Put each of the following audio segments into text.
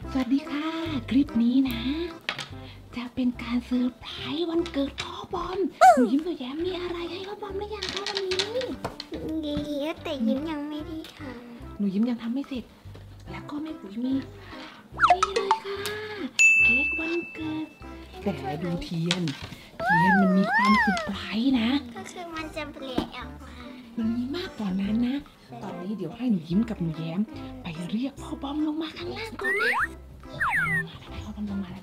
สวัสดีค่ะคลิปนี้นะจะเป็นการเซอร์ไพรส์วันเกิดพ่อบอมหนูยิ้มหนูแย้มมีอะไรให้พ่อบอมหรือยังคะวันนี้ดีแต่ยิ้มยังไม่ได้ค่ะหนูยิ้มยังทำไม่เสร็จแล้วก็แม่ปุ๋ยมีนี่เลยค่ะเค้กวันเกิดแต่ดูเทียนมันมีความเซอร์ไพรส์นะก็คือมันจะเปลี่ยนออกมามันมีมากกว่านั้นนะตอนนี้เดี๋ยวให้หนูยิ้มกับหนูแย้มไปเรียกพ่อบอมลงมาข้างล่างก่อนนะพ่อบอมลงมาแล้วนะ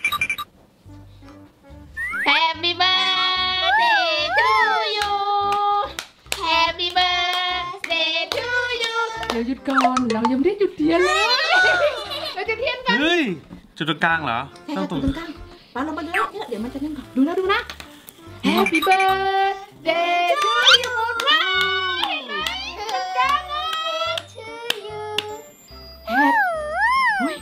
Happy birthday to you Happy birthday to you เดี๋ยวหยุดก่อนเรายังไม่ได้จุดเทียนเลยเราจะเทียนกันเฮ้ยจุดตรงกลางเหรอต้องตรงกลางปาลงมาเยอะเดี๋ยวมันจะนึ่งก่อนดูนะ Happy birthday to you จุดกลางเลย to you Happy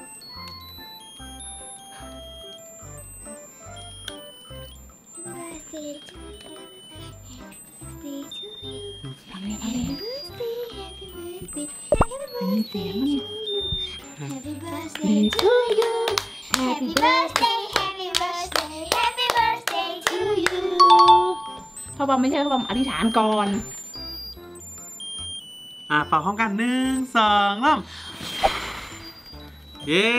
birthday to you birthday to you ทำไง happy birthday happy birthday มีเสียงมั้ย happy birthday to you happy birthday happy birthday happy birthday to you พ่อบอมไม่ใช่พ่อบอมอธิษฐานก่อนเป่าพร้อมกัน1 2 เริ่มเย้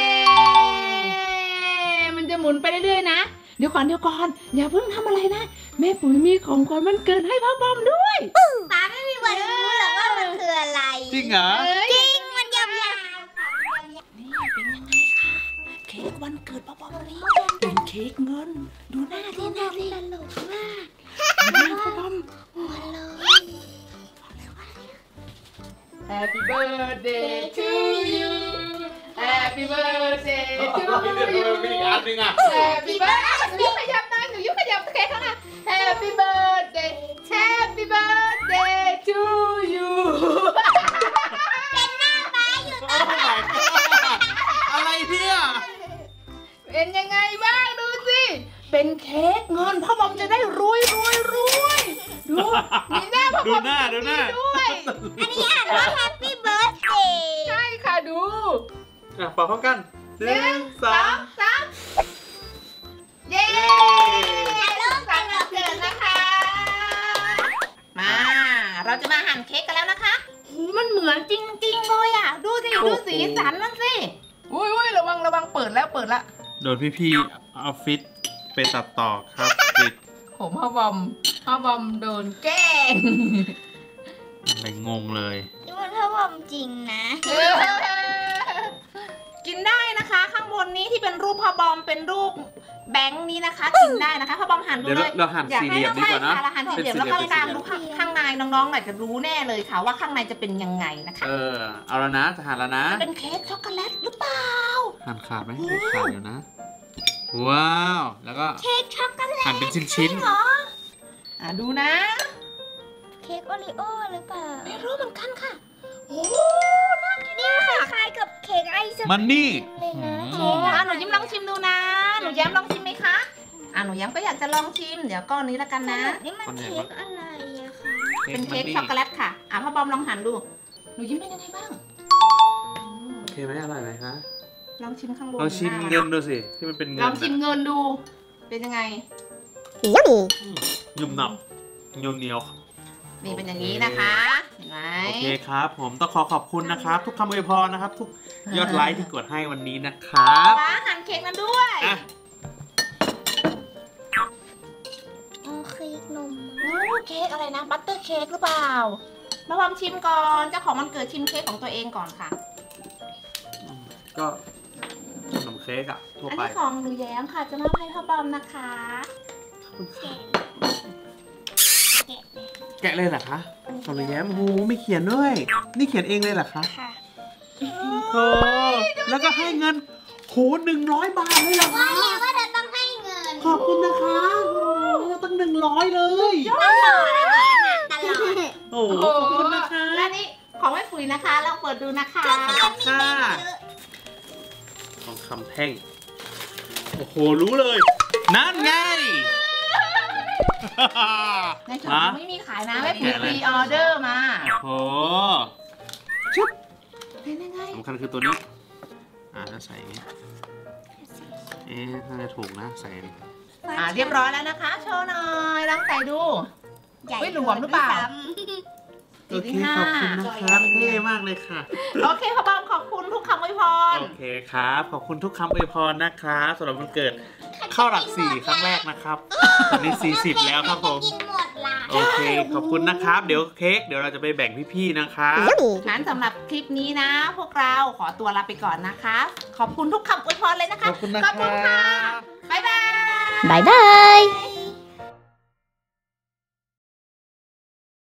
มันจะหมุนไปเรื่อยๆนะเดี๋ยวก่อนอย่าเพิ่งทำอะไรนะแม่ปุ๋ยมีของขวัญวันเกิดให้พ่อบอมด้วยป้าไม่มีวันรู้หรอกว่ามันคืออะไรจริงเหรอจริงมันยาวๆค่ะนี่เป็นยังไงคะเค้กวันเกิดพ่อบอมนี่เป็นเค้กเงินดูหน้าดิตลกมากหน้าพ่อบอมหัวเราะ Happy birthday to you Happy birthday to you มีอีกอันนึงอ่ะ Happy birthday หนูยุขยับหน่อยหนูยุขยับเค้กข้างหน้า Happy birthday Happy birthday to you เป็นหน้าป้าอยู่ตรงไหนอะไรเนี่ยเป็นยังไงบ้างดูสิเป็นเค้กเงินพ่อบอมจะได้รวยดูมีหน้าพ่อบอมด้วยอันนี้อ่านว่า Happy Birthday ใช่ค่ะดูเป่าพร้อมกัน1 2 3เย้ลูกวันเกิดนะคะมาเราจะมาหั่นเค้กกันแล้วนะคะมันเหมือนจริงๆเลยอ่ะดูสีสันมันสิอุ้ยระวังเปิดแล้วโดนพี่ออฟฟิศไปตัดต่อครับปิดผมพ่อบอมโดนแกล้งอะไรงงเลยนี่มันพ่อบอมจริงนะกินได้นะคะข้างบนนี้ที่เป็นรูปพ่อบอมเป็นรูปแบงค์นี้นะคะกินได้นะคะพ่อบอมหั่นดูเลยเราหั่นสี่เหลี่ยมดีกว่านะเราหั่นสี่เหลี่ยมแล้วก็กลางดูข้างในน้องๆหน่อยจะรู้แน่เลยค่ะว่าข้างในจะเป็นยังไงนะคะเอาแล้วนะจะหั่นแล้วนะเป็นเค้กช็อกโกแลตหรือเปล่าหั่นขาดไหมขาดอยู่นะว้าวแล้วก็เค้กช็อกโกแลตหั่นเป็นชิ้นเหรอดูนะเค้กโอริโอหรือเปล่าไม่รู้เหมือนกันค่ะโอ้น่ากินนี่คล้ายกับเค้กไอศกรีมมันนี่เลยนะหนูยิ้มลองชิมดูนะหนูแย้มลองชิมไหมคะหนูแย้มก็อยากจะลองชิมเดี๋ยวก้อนนี้แล้วกันนะนี่มันเค้กอะไรอะคะเป็นเค้กช็อกโกแลตค่ะพ่อบอมลองหั่นดูหนูยิ้มเป็นยังไงบ้างโอเคไหมอร่อยไหมคะลองชิมข้างบนลองชิมเงินดูสิที่มันเป็นเงินลองชิมเงินดูเป็นยังไงยุ่มหนับเหนียวนี่เป็นอย่างนี้นะคะเห็นไหมโอเคครับผมต้องขอบคุณนะครับทุกคำอวยพรนะครับทุกยอดไลค์ที่กดให้วันนี้นะครับหั่นเค้กนั้นด้วยเค้กนมเค้กอะไรนะบัตเตอร์เค้กหรือเปล่ามาลองชิมก่อนเจ้าของมันเกิดชิมเค้กของตัวเองก่อนค่ะก็ขนมเค้กทั่วไปอันนี้ของหนูแย้มค่ะจะมอบให้พ่อบอมนะคะแกะเลยเหรอคะของหนูแย้มโอ้ไม่เขียนด้วยนี่เขียนเองเลยเหรอคะค่ะโอ้แล้วก็ให้เงิน100 บาทเลยเหรอคะว่าเธอต้องให้เงินขอบคุณนะคะตั้ง100เลยโอ้ขอบคุณนะคะและนี่ของแม่ปุ๋ยนะคะเราเปิดดูนะคะค่ะทองคำแท่งโอ้โหรู้เลยนั่นไงในช็อปไม่มีขายนะแม่ปุ๋ยพรีออเดอร์มาโอ้โหชุบเป็นยังไงสำคัญคือตัวนี้ถ้าใส่อย่างนี้น่าจะถูกนะใส่เรียบร้อยแล้วนะคะโชว์หน่อยลองใส่ดู ไม่หลวมหรือเปล่าโอเคขอบคุณนะครับเท่มากเลยค่ะโอเคพ่อบอมขอบคุณทุกคำอวยพรโอเคครับขอบคุณทุกคำอวยพรนะครับสำหรับวันเกิดเข้าหลัก4ครั้งแรกนะครับตอนนี้40แล้วครับผมกินหมดละโอเคขอบคุณนะครับเดี๋ยวเค้กเดี๋ยวเราจะไปแบ่งพี่ๆนะครับงั้นสำหรับคลิปนี้นะ พวกเราขอตัวลาไปก่อนนะคะ ขอบคุณทุกคำอวยพรเลยนะคะขอบคุณนะครับค่ะบ๊ายบายบายบาย